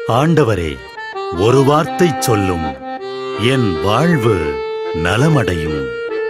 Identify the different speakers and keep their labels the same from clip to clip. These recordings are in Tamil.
Speaker 1: ஆண்டவரே, ஒரு வார்த்தை சொல்லும், என் வாழ்வு நலமடையும்.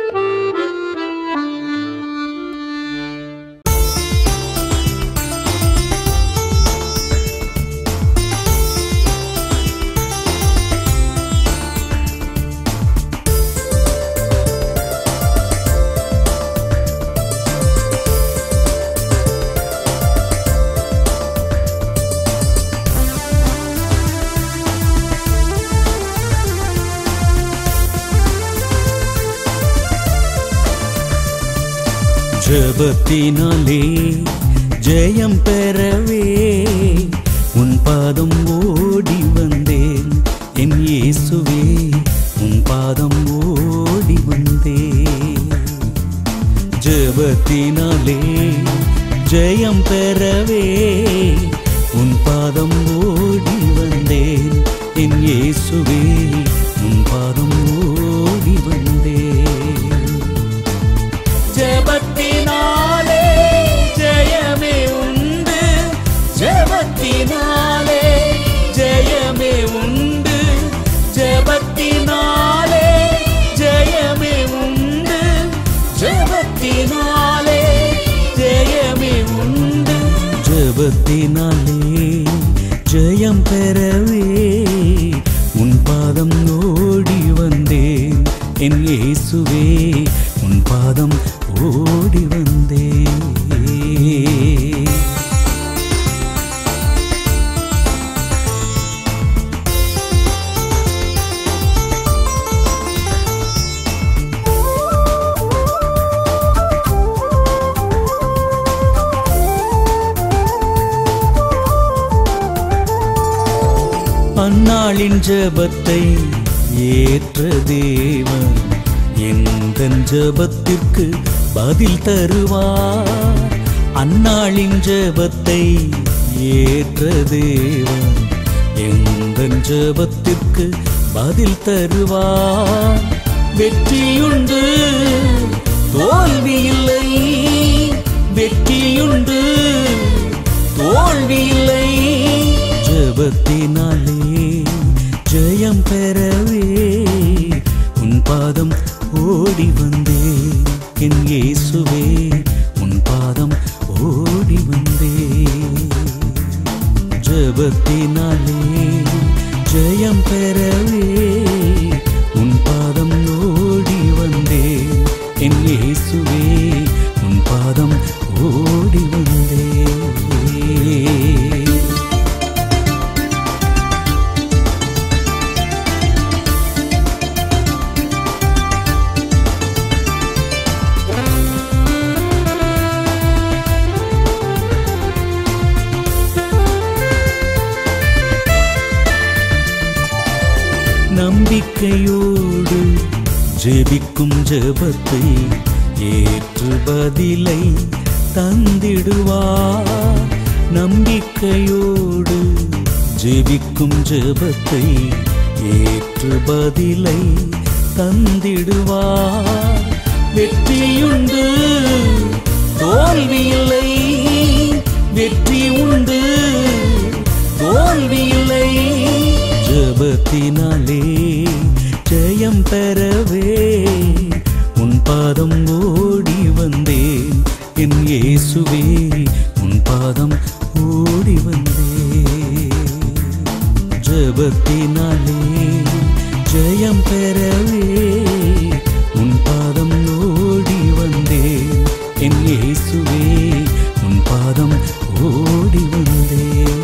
Speaker 2: ஜெபத்தினாலே ஜெயம் பெறவே உன் பாதம் ஓடி வந்தேன். என் இயேசுவே, உன் பாதம் ஓடி வந்தேன். ஜெபத்தினாலே ஜெயம் பெறவே உன் பாதம் ஓடி வந்தேன். என் இயேசுவே, உன் பாதம் ஓடி வந்தேன். ஜெபத்தினாலே ஜெயமே உண்டு, ஜெபத்தினாலே ஜெயமே உண்டு, ஜெபத்தினாலே ஜெயமே உண்டு, ஜெபத்தினாலே ஜெயமே உண்டு. ஜெபத்தினாலே ஜெயம் பெறவே உன் பாதம் ஓடி வந்தேன். என் இயேசுவே, உன் பாதம் ஓடி வந்தேன். அந்நாளின் ஜெபத்தை ஏற்ற தேவன் எந்தன் ஜெபத்திற்கு பதில் தருவார். அந்நாளின் ஜெபத்தை ஏற்ற தேவன் எந்தன் ஜெபத்திற்கு பதில் தருவார். வெற்றியுண்டு, தோல்வியில்லை, வெற்றியுண்டு, தோல்வியில்லை. ஜெபத்தினாலே ஜெயம் பெறவே உன் பாதம் ஓடி வந்தேன். என் இயேசுவே, உன் பாதம் ஓடி வந்தேன். ஜெபத்தினாலே ஜெயம் பெறவே உன் பாதம் ஓடி வந்தேன். என் இயேசுவே, உன் பாதம் ஓடி வந்தேன். நம்பிக்கையோடு ஜெபிக்கும் ஜெபத்தை ஏற்று பதிலை தந்திடுவார். நம்பிக்கையோடு ஜெபிக்கும் ஜெபத்தை ஏற்று பதிலை தந்திடுவார். வெற்றியுண்டு, தோல்வியில்லை, வெற்றி உண்டு, தோல்வியில்லை. ஜெபத்தினாலே ஜெயம் பெறவே உன் பாதம் ஓடி வந்தேன். என் இயேசுவே, உன் பாதம் ஓடி வந்தேன். ஜெபத்தினாலே ஜெயம் பெறவே உன் பாதம் ஓடி வந்தேன். என் இயேசுவே, உன் பாதம் ஓடி வந்தேன்.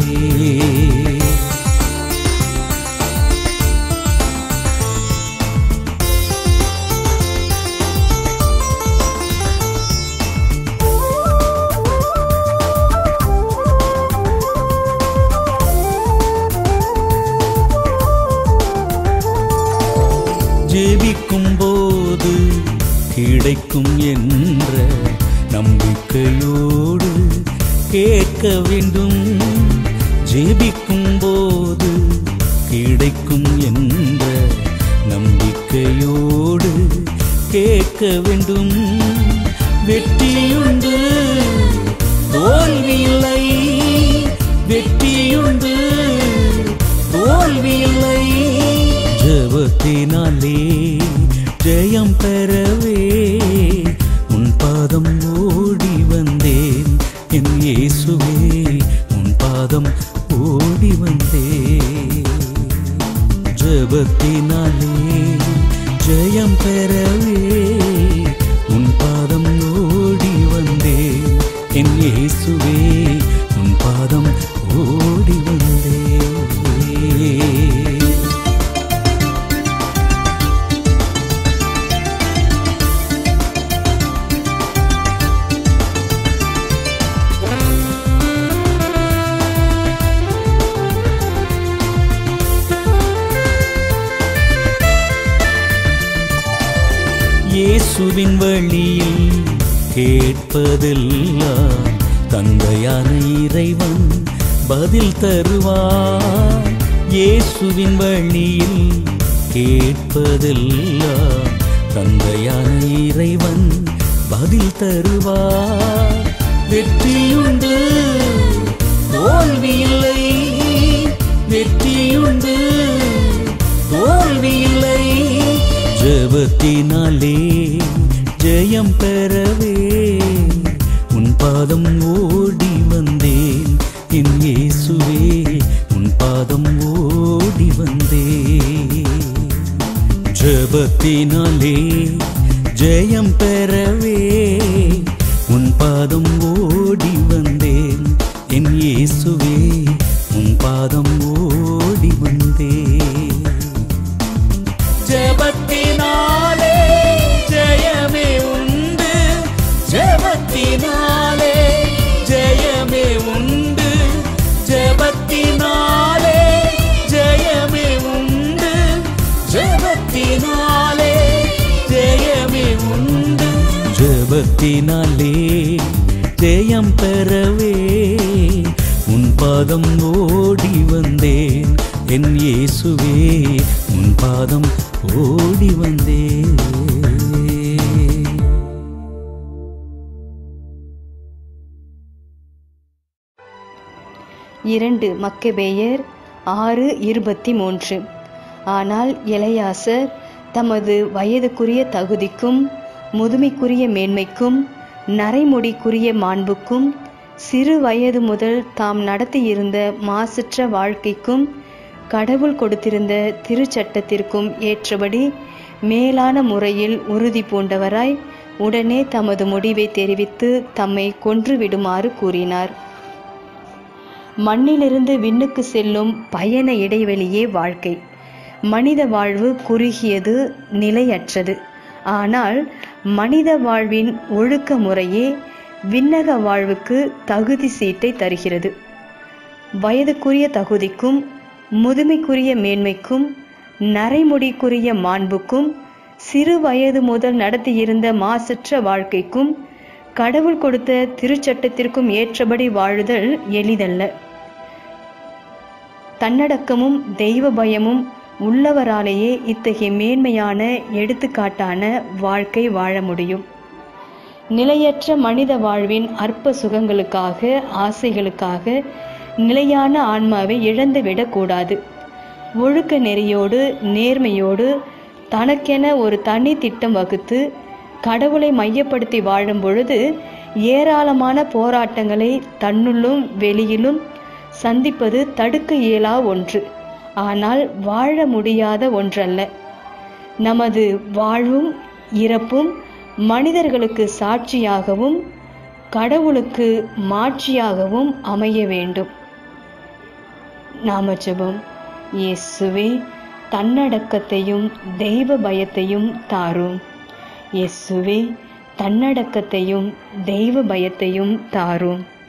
Speaker 2: ஜெபிக்கும் போது கிடைக்கும் என்ற நம்பிக்கையோடு கேட்க வேண்டும். ஜெபிக்கும் போது கிடைக்கும் என்ற நம்பிக்கையோடு கேட்க வேண்டும். வெற்றியுண்டு, தோல்வியில்லை, வெற்றியுண்டு, ஜெபத்தினாலே ஜெயம் பெறவே உன் பாதம் ஓடி வந்தேன் என் இயேசுவே, உன் பாதம் ஓடி வந்தேன். ஜெபத்தினாலே ஜெயம் பெறவே உன் பாதம் ஓடி வந்தேன் என் இயேசுவே, உன் பாதம் ஓடி வந்தேன். இயேசுவின் வழியில் கேட்பதெல்லாம் தந்தையான இறைவன் பதில் தருவார். இயேசுவின் வழியில் கேட்பதெல்லாம் தந்தையான இறைவன் பதில் தருவார். வெற்றியுண்டு தோல்வியில்லை, வெற்றியுண்டு தோல்வியில்லை. ஜெபத்தினாலே ஜெயம் பெறவே உன் பாதம் ஓடி வந்தேன் என் இயேசுவே, உன் பாதம் ஓடி வந்தேன். ஜெபத்தினாலே ஜெயம் பெறவே உன் பாதம் ஓடி வந்தேன் என் இயேசுவே, உன் பாதம் ஓடி வந்தேன். ஜெபத்தினாலே ஜெயமே உண்டு, ஜெபத்தினாலே ஜெயமே உண்டு, ஜெபத்தினாலே ஜெயமே உண்டு, ஜெபத்தினாலே ஜெயமே உண்டு. ஜெபத்தினாலே ஜெயம் பெறவே உன் பாதம் ஓடி வந்தேன் என் இயேசுவே, உன் பாதம் ஓடி வந்தேன்.
Speaker 3: இரண்டு மக்கபேயர் 6:23. ஆனால் எலெயாசர் தமது வயதுக்குரிய தகுதிக்கும் முதுமைக்குரிய மேன்மைக்கும் நரைமுடிக்குரிய மாண்புக்கும் சிறு வயது முதல் தாம் நடத்தியிருந்த மாசற்ற வாழ்க்கைக்கும் கடவுள் கொடுத்திருந்த திருச்சட்டத்திற்கும் ஏற்றபடி மேலான முறையில் உறுதி பூண்டவராய் உடனே தமது முடிவை தெரிவித்து தம்மை கொன்றுவிடுமாறு கூறினார். மண்ணிலிருந்து விண்ணுக்கு செல்லும் பயண இடைவெளியே வாழ்க்கை. மனித வாழ்வு குறுகியது, நிலையற்றது. ஆனால் மனித வாழ்வின் ஒழுக்க முறையே விண்ணக வாழ்வுக்கு தகுதி சீட்டை தருகிறது. வயதுக்குரிய தகுதிக்கும் முதுமைக்குரிய மேன்மைக்கும் நரைமுடிக்குரிய மாண்புக்கும் சிறு வயது முதல் நடத்தியிருந்த மாசற்ற வாழ்க்கைக்கும் கடவுள் கொடுத்த திருச்சட்டத்திற்கும் ஏற்றபடி வாழுதல் எளிதல்ல. தன்னடக்கமும் தெய்வ பயமும் உள்ளவராலேயே இத்தகைய மேன்மையான எடுத்துக்காட்டான வாழ்க்கை வாழ முடியும். நிலையற்ற மனித வாழ்வின் அற்ப சுகங்களுக்காக, ஆசைகளுக்காக நிலையான ஆன்மாவை இழந்துவிடக்கூடாது. ஒழுக்க நெறியோடு நேர்மையோடு தனக்கென ஒரு தனி திட்டம் வகுத்து கடவுளை மையப்படுத்தி வாழும் பொழுது ஏராளமான போராட்டங்களை தன்னுள்ளும் வெளியிலும் சந்திப்பது தடுக்க இயலா ஒன்று. ஆனால் வாழ முடியாத ஒன்றல்ல. நமது வாழ்வும் இறப்பும் மனிதர்களுக்கு சாட்சியாகவும் கடவுளுக்கு மாட்சியாகவும் அமைய வேண்டும். நாம ஜெபம். இயேசுவே, தன்னடக்கத்தையும் தெய்வ பயத்தையும் தாரும். இயேசுவே, தன்னடக்கத்தையும் தெய்வ பயத்தையும் தாரும்.